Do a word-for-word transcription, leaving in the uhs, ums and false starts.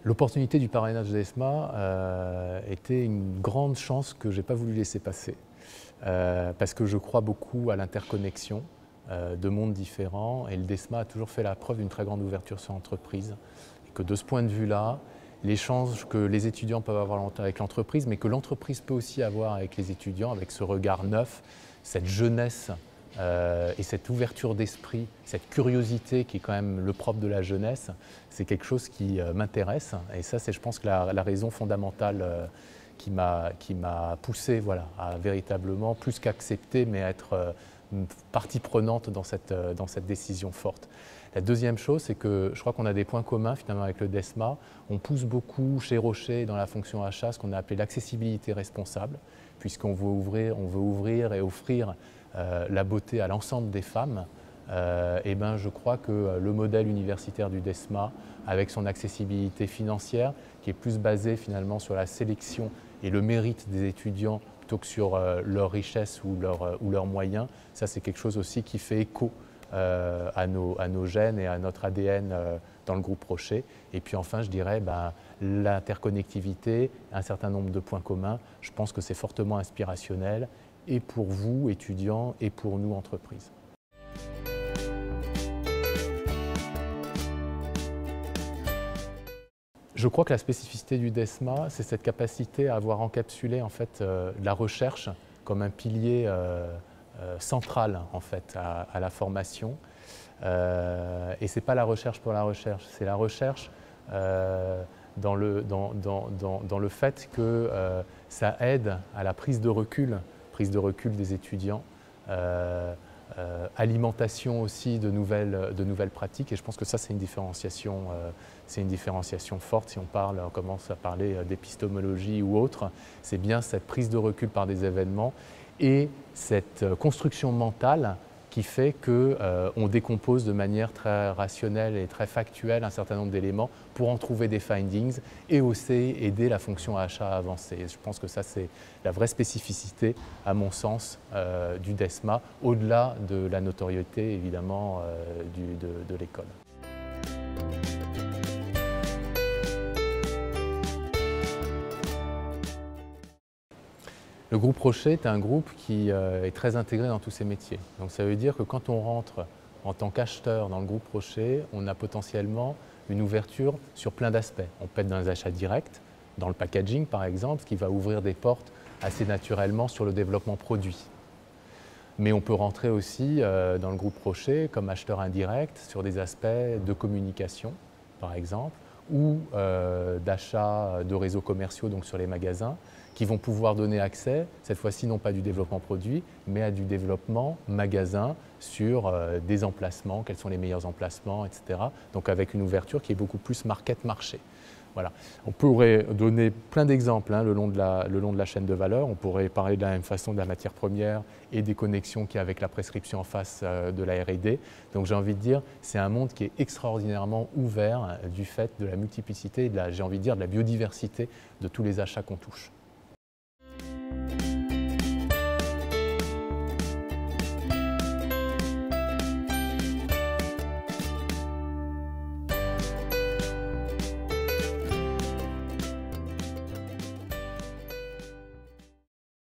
L'opportunité du parrainage de l'ESMA euh, était une grande chance que je n'ai pas voulu laisser passer, euh, parce que je crois beaucoup à l'interconnexion euh, de mondes différents, et le DESMA a toujours fait la preuve d'une très grande ouverture sur l'entreprise, et que de ce point de vue-là, l'échange que les étudiants peuvent avoir avec l'entreprise, mais que l'entreprise peut aussi avoir avec les étudiants, avec ce regard neuf, cette jeunesse Euh, et cette ouverture d'esprit, cette curiosité qui est quand même le propre de la jeunesse, c'est quelque chose qui euh, m'intéresse. Et ça, c'est je pense que la, la raison fondamentale euh, qui m'a poussé voilà, à véritablement, plus qu'accepter, mais être euh, une partie prenante dans cette, euh, dans cette décision forte. La deuxième chose, c'est que je crois qu'on a des points communs finalement avec le DESMA. On pousse beaucoup chez Rocher dans la fonction achat ce qu'on a appelé l'accessibilité responsable, puisqu'on veut ouvrir, on veut ouvrir et offrir Euh, la beauté à l'ensemble des femmes, euh, et ben je crois que euh, le modèle universitaire du DESMA, avec son accessibilité financière, qui est plus basée finalement sur la sélection et le mérite des étudiants plutôt que sur euh, leur richesse ou, leur, euh, ou leurs moyens, ça c'est quelque chose aussi qui fait écho euh, à, nos, à nos gènes et à notre A D N euh, dans le groupe Rocher. Et puis enfin, je dirais ben, l'interconnectivité, un certain nombre de points communs, je pense que c'est fortement inspirationnel, et pour vous, étudiants, et pour nous, entreprises. Je crois que la spécificité du DESMA, c'est cette capacité à avoir encapsulé en fait, euh, la recherche comme un pilier euh, euh, central en fait, à, à la formation. Euh, et ce n'est pas la recherche pour la recherche, c'est la recherche euh, dans, le, dans, dans, dans, dans le fait que euh, ça aide à la prise de recul prise de recul des étudiants, euh, euh, alimentation aussi de nouvelles, de nouvelles pratiques, et je pense que ça c'est une différenciation, euh, c'est une différenciation forte. Si on parle, on commence à parler d'épistémologie ou autre, c'est bien cette prise de recul par des événements et cette construction mentale qui fait qu'on euh, décompose de manière très rationnelle et très factuelle un certain nombre d'éléments pour en trouver des findings et aussi aider la fonction achat à avancer. Et je pense que ça, c'est la vraie spécificité, à mon sens, euh, du DESMA, au-delà de la notoriété, évidemment, euh, du, de, de l'école. Le groupe Rocher est un groupe qui euh, est très intégré dans tous ces métiers. Donc ça veut dire que quand on rentre en tant qu'acheteur dans le groupe Rocher, on a potentiellement une ouverture sur plein d'aspects. On peut être dans les achats directs, dans le packaging par exemple, ce qui va ouvrir des portes assez naturellement sur le développement produit. Mais on peut rentrer aussi euh, dans le groupe Rocher comme acheteur indirect sur des aspects de communication par exemple, ou euh, d'achat de réseaux commerciaux, donc sur les magasins, qui vont pouvoir donner accès, cette fois-ci non pas du développement produit, mais à du développement magasin sur euh, des emplacements, quels sont les meilleurs emplacements, et cetera. Donc avec une ouverture qui est beaucoup plus market-marché. Voilà. On pourrait donner plein d'exemples hein, le, long de la, le long de la chaîne de valeur. On pourrait parler de la même façon de la matière première et des connexions qu'il y a avec la prescription en face euh, de la R et D. Donc j'ai envie de dire, c'est un monde qui est extraordinairement ouvert euh, du fait de la multiplicité et de la, j'ai envie de dire, de la biodiversité de tous les achats qu'on touche.